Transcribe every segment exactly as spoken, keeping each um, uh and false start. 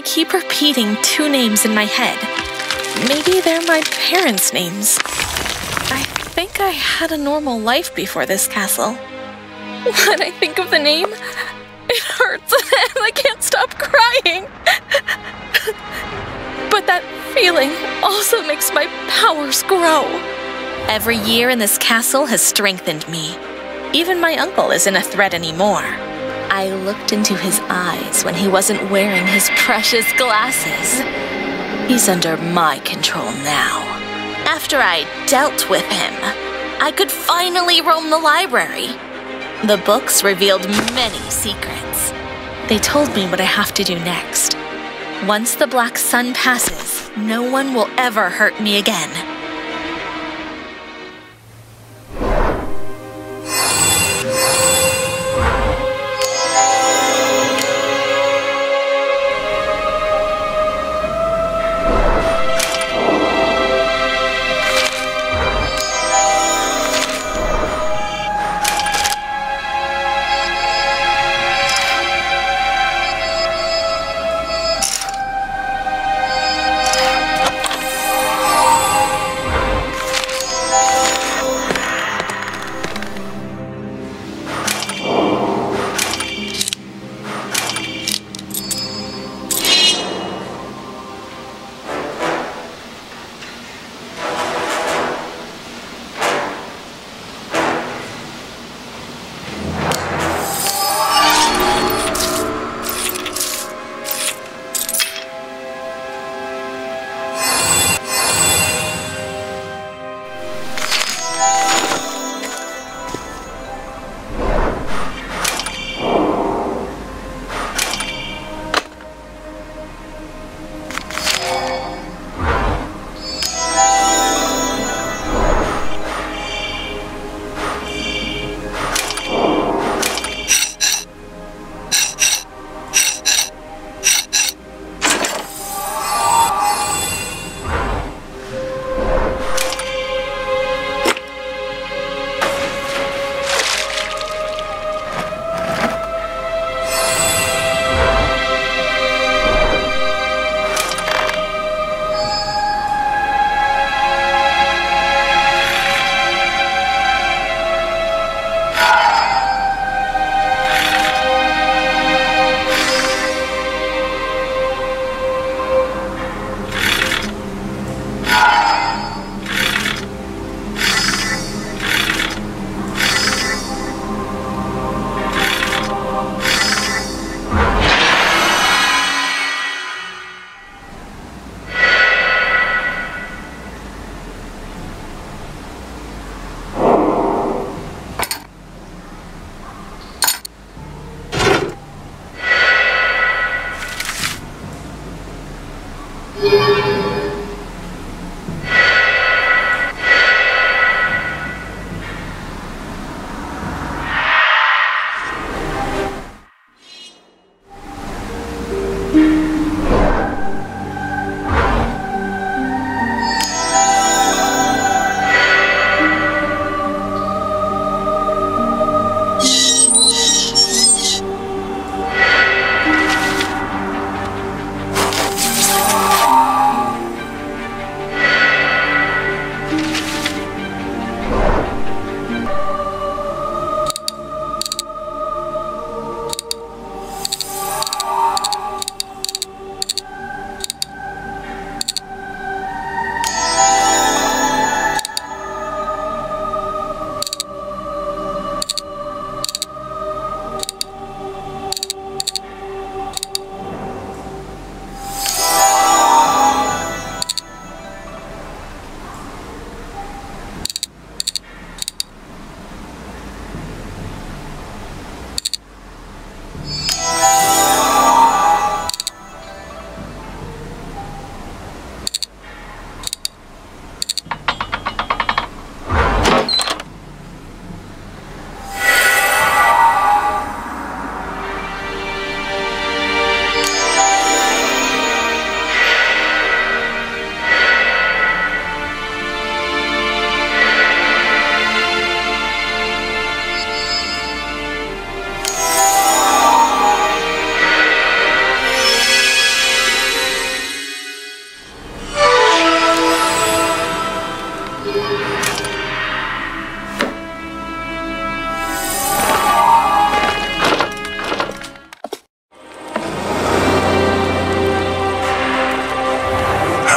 keep repeating two names in my head. Maybe they're my parents' names. I think I had a normal life before this castle. When I think of the name, it hurts and I can't stop crying. But that feeling also makes my powers grow. Every year in this castle has strengthened me. Even my uncle isn't a threat anymore. I looked into his eyes when he wasn't wearing his precious glasses. He's under my control now. After I dealt with him, I could finally roam the library. The books revealed many secrets. They told me what I have to do next. Once the black sun passes, no one will ever hurt me again.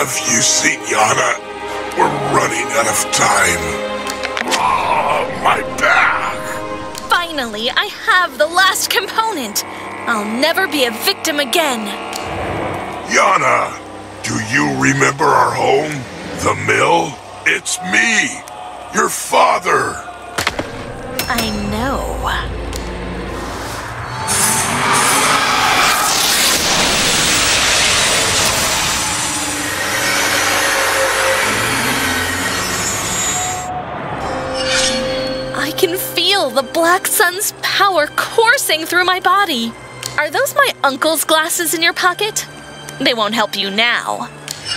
Have you seen Yana? We're running out of time. Oh, my back! Finally, I have the last component. I'll never be a victim again. Yana, do you remember our home? The mill? It's me, your father. I know. I can feel the Black Sun's power coursing through my body. Are those my uncle's glasses in your pocket? They won't help you now.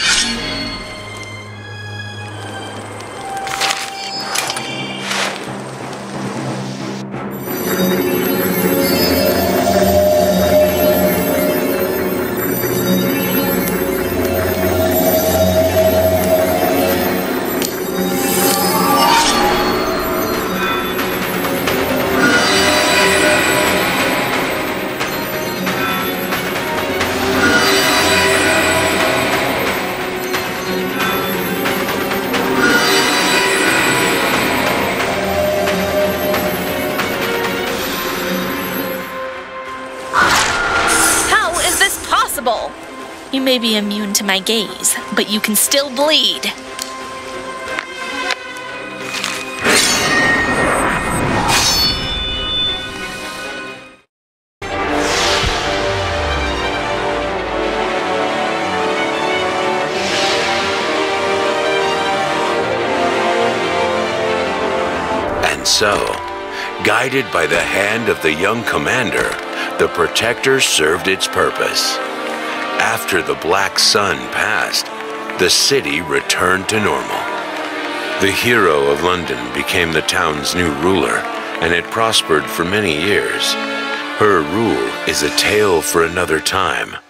You may be immune to my gaze, but you can still bleed. And so, guided by the hand of the young commander, the Protector served its purpose. After the Black Sun passed, the city returned to normal. The hero of London became the town's new ruler, and it prospered for many years. Her rule is a tale for another time.